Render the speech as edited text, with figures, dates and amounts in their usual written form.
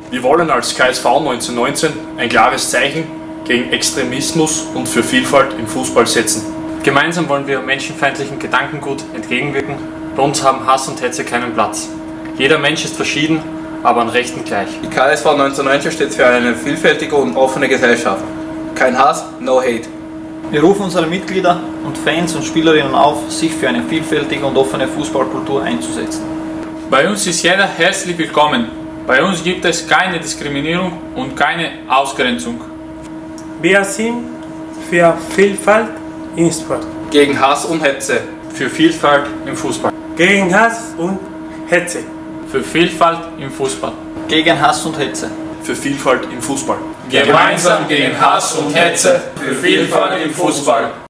Wir wollen als KSV 1919 ein klares Zeichen gegen Extremismus und für Vielfalt im Fußball setzen. Gemeinsam wollen wir menschenfeindlichen Gedankengut entgegenwirken. Bei uns haben Hass und Hetze keinen Platz. Jeder Mensch ist verschieden, aber an Rechten gleich. Die KSV 1919 steht für eine vielfältige und offene Gesellschaft. Kein Hass, no hate. Wir rufen unsere Mitglieder und Fans und Spielerinnen auf, sich für eine vielfältige und offene Fußballkultur einzusetzen. Bei uns ist jeder herzlich willkommen. Bei uns gibt es keine Diskriminierung und keine Ausgrenzung. Wir sind für Vielfalt im Sport. Gegen Hass und Hetze. Für Vielfalt im Fußball. Gegen Hass und Hetze. Für Vielfalt im Fußball. Gegen Hass und Hetze. Für Vielfalt im Fußball. Gemeinsam gegen Hass und Hetze. Für Vielfalt im Fußball.